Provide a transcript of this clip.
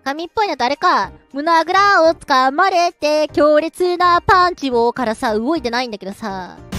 神っぽいのとあれか、胸ぐらを掴まれて強烈なパンチをからさ、動いてないんだけどさ、